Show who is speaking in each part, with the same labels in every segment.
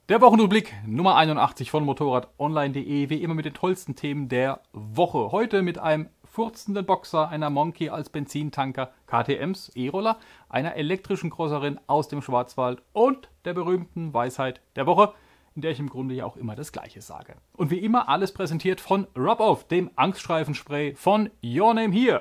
Speaker 1: Der Wochenrückblick Nummer 81 von motorradonline.de, wie immer mit den tollsten Themen der Woche. Heute mit einem furzenden Boxer, einer Monkey als Benzintanker, KTMs, E-Roller, einer elektrischen Crosserin aus dem Schwarzwald und der berühmten Weisheit der Woche, in der ich im Grunde ja auch immer das Gleiche sage. Und wie immer alles präsentiert von Rub-Off, dem Angststreifenspray von Your Name Here.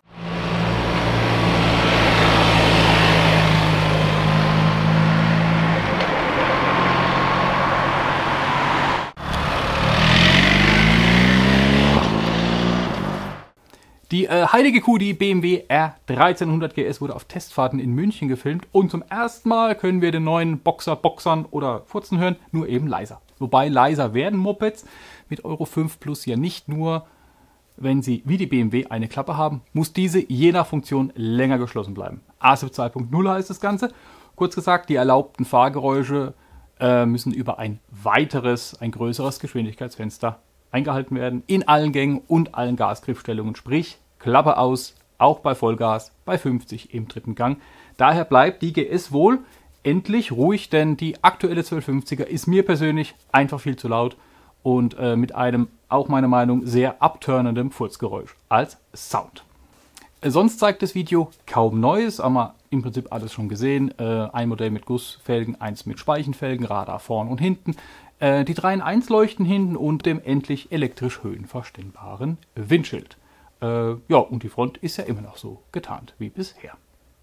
Speaker 1: Die heilige Kuh, die BMW R1300 GS, wurde auf Testfahrten in München gefilmt und zum ersten Mal können wir den neuen Boxer boxern oder furzen hören, nur eben leiser. Wobei leiser werden Mopeds mit Euro 5 Plus ja nicht nur, wenn sie wie die BMW eine Klappe haben, muss diese je nach Funktion länger geschlossen bleiben. ASIP 2.0 heißt das Ganze. Kurz gesagt, die erlaubten Fahrgeräusche müssen über ein größeres Geschwindigkeitsfenster eingehalten werden, in allen Gängen und allen Gasgriffstellungen, sprich Klappe aus, auch bei Vollgas, bei 50 im dritten Gang. Daher bleibt die GS wohl endlich ruhig, denn die aktuelle 1250er ist mir persönlich einfach viel zu laut und mit einem, auch meiner Meinung, sehr abturnendem Furzgeräusch als Sound. Sonst zeigt das Video kaum Neues, aber im Prinzip alles schon gesehen. Ein Modell mit Gussfelgen, eins mit Speichenfelgen, Radar vorn und hinten. Die 3 in 1 Leuchten hinten und dem endlich elektrisch höhenverstellbaren Windschild. Ja, und die Front ist ja immer noch so getarnt wie bisher.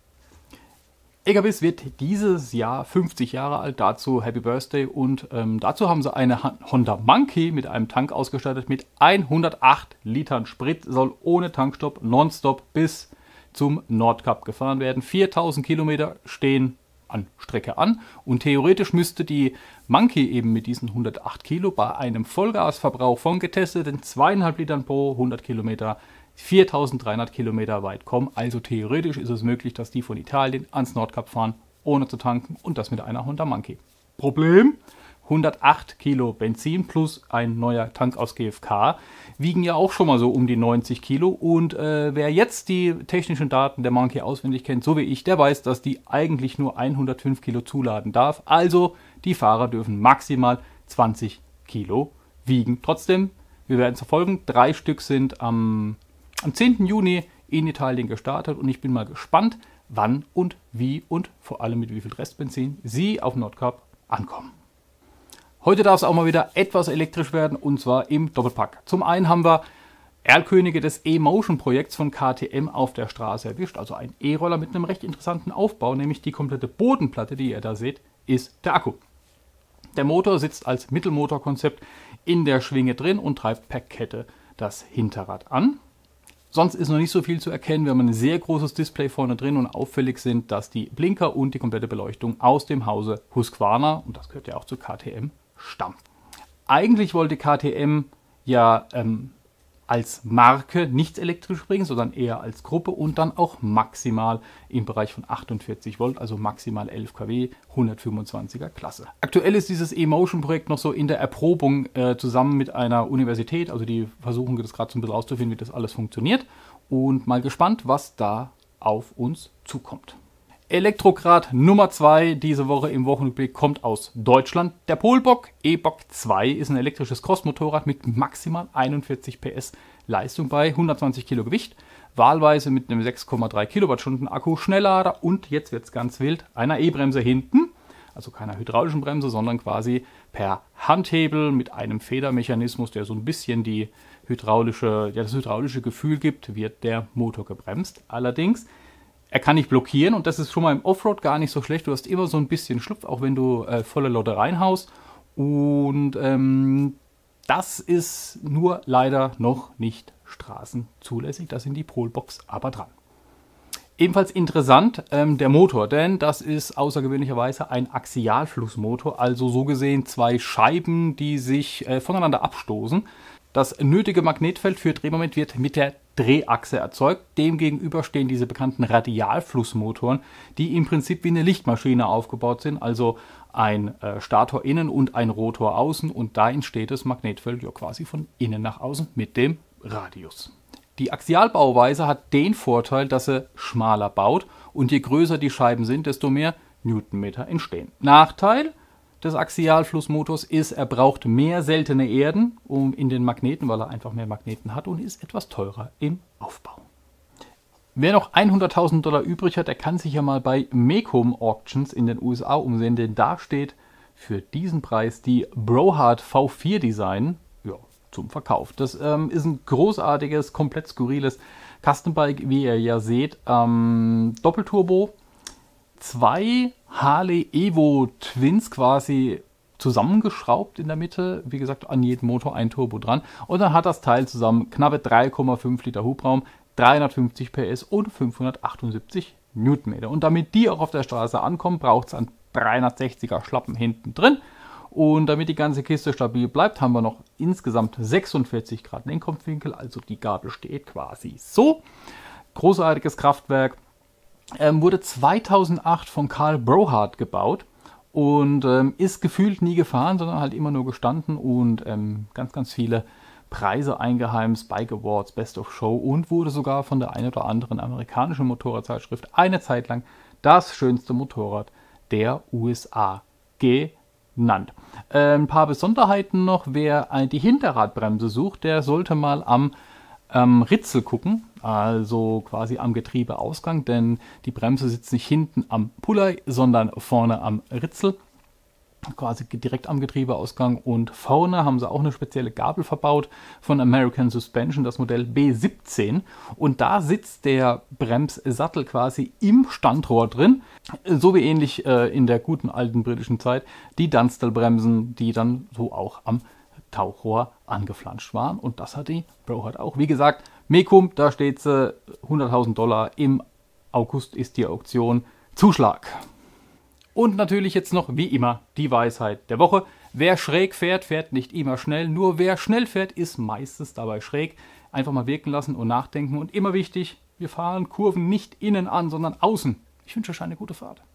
Speaker 1: Egabiss wird dieses Jahr 50 Jahre alt, dazu Happy Birthday und dazu haben sie eine Honda Monkey mit einem Tank ausgestattet mit 108 Litern Sprit, soll ohne Tankstopp nonstop bis zum Nordkap gefahren werden. 4000 Kilometer stehen an Strecke an und theoretisch müsste die Monkey eben mit diesen 108 Kilo bei einem Vollgasverbrauch von getesteten 2,5 Litern pro 100 Kilometer 4300 Kilometer weit kommen. Also theoretisch ist es möglich, dass die von Italien ans Nordkap fahren, ohne zu tanken und das mit einer Honda Monkey. Problem? 108 Kilo Benzin plus ein neuer Tank aus GFK wiegen ja auch schon mal so um die 90 Kilo. Und wer jetzt die technischen Daten der Monkey auswendig kennt, so wie ich, der weiß, dass die eigentlich nur 105 Kilo zuladen darf. Also die Fahrer dürfen maximal 20 Kilo wiegen. Trotzdem, wir werden es verfolgen. 3 Stück sind am 10. Juni in Italien gestartet und ich bin mal gespannt, wann und wie und vor allem mit wie viel Restbenzin sie auf Nordkap ankommen. Heute darf es auch mal wieder etwas elektrisch werden und zwar im Doppelpack. Zum einen haben wir Erlkönige des E-Motion-Projekts von KTM auf der Straße erwischt. Also ein E-Roller mit einem recht interessanten Aufbau, nämlich die komplette Bodenplatte, die ihr da seht, ist der Akku. Der Motor sitzt als Mittelmotorkonzept in der Schwinge drin und treibt per Kette das Hinterrad an. Sonst ist noch nicht so viel zu erkennen. Wir haben ein sehr großes Display vorne drin und auffällig sind, dass die Blinker und die komplette Beleuchtung aus dem Hause Husqvarna, und das gehört ja auch zu KTM, stammt. Eigentlich wollte KTM ja als Marke nichts elektrisch bringen, sondern eher als Gruppe und dann auch maximal im Bereich von 48 Volt, also maximal 11 kW, 125er Klasse. Aktuell ist dieses E-Motion-Projekt noch so in der Erprobung zusammen mit einer Universität, also die versuchen das gerade so ein bisschen auszufinden, wie das alles funktioniert und mal gespannt, was da auf uns zukommt. Elektrograd Nummer 2 diese Woche im Wochenrückblick kommt aus Deutschland. Der Polbock E-Bock 2 ist ein elektrisches Crossmotorrad mit maximal 41 PS Leistung bei 120 Kilo Gewicht. Wahlweise mit einem 6,3 Kilowattstunden Akku, Schnelllader und jetzt wird es ganz wild, einer E-Bremse hinten. Also keiner hydraulischen Bremse, sondern quasi per Handhebel mit einem Federmechanismus, der so ein bisschen das hydraulische Gefühl gibt, wird der Motor gebremst. Allerdings er kann nicht blockieren und das ist schon mal im Offroad gar nicht so schlecht. Du hast immer so ein bisschen Schlupf, auch wenn du volle Lotte reinhaust. Und das ist nur leider noch nicht straßenzulässig. Da sind die Polbox aber dran. Ebenfalls interessant der Motor, denn das ist außergewöhnlicherweise ein Axialflussmotor. Also so gesehen 2 Scheiben, die sich voneinander abstoßen. Das nötige Magnetfeld für Drehmoment wird mit der Drehachse erzeugt. Demgegenüber stehen diese bekannten Radialflussmotoren, die im Prinzip wie eine Lichtmaschine aufgebaut sind. Also ein Stator innen und ein Rotor außen. Und da entsteht das Magnetfeld ja quasi von innen nach außen mit dem Radius. Die Axialbauweise hat den Vorteil, dass sie schmaler baut und je größer die Scheiben sind, desto mehr Newtonmeter entstehen. Nachteil, des Axialflussmotors ist, er braucht mehr seltene Erden in den Magneten, weil er einfach mehr Magneten hat und ist etwas teurer im Aufbau. Wer noch $100.000 übrig hat, der kann sich ja mal bei Mecum Auctions in den USA umsehen, denn da steht für diesen Preis die Brohard V4 Design zum Verkauf. Das ist ein großartiges, komplett skurriles Custom-Bike, wie ihr ja seht. Doppelturbo, 2 Harley Evo Twins quasi zusammengeschraubt in der Mitte. Wie gesagt, an jedem Motor ein Turbo dran. Und dann hat das Teil zusammen knappe 3,5 Liter Hubraum, 350 PS und 578 Newtonmeter. Und damit die auch auf der Straße ankommen, braucht es einen 360er Schlappen hinten drin. Und damit die ganze Kiste stabil bleibt, haben wir noch insgesamt 46 Grad Lenkkopfwinkel. Also die Gabel steht quasi so. Großartiges Kraftwerk. Wurde 2008 von Carl Brohard gebaut und ist gefühlt nie gefahren, sondern halt immer nur gestanden und ganz viele Preise eingeheimst, Bike Awards, Best of Show und wurde sogar von der einen oder anderen amerikanischen Motorradzeitschrift eine Zeit lang das schönste Motorrad der USA genannt. Ein paar Besonderheiten noch, wer die Hinterradbremse sucht, der sollte mal am Ritzel gucken, also quasi am Getriebeausgang, denn die Bremse sitzt nicht hinten am Puller, sondern vorne am Ritzel. Quasi direkt am Getriebeausgang und vorne haben sie auch eine spezielle Gabel verbaut von American Suspension, das Modell B17 und da sitzt der Bremssattel quasi im Standrohr drin, so wie ähnlich in der guten alten britischen Zeit die Dunstall-Bremsen, die dann so auch am Tauchrohr angeflanscht waren und das hat die Brohard auch. Wie gesagt, Mecum, da steht sie, $100.000, im August ist die Auktion, Zuschlag. Und natürlich jetzt noch, wie immer, die Weisheit der Woche. Wer schräg fährt, fährt nicht immer schnell. Nur wer schnell fährt, ist meistens dabei schräg. Einfach mal wirken lassen und nachdenken. Und immer wichtig, wir fahren Kurven nicht innen an, sondern außen. Ich wünsche euch eine gute Fahrt.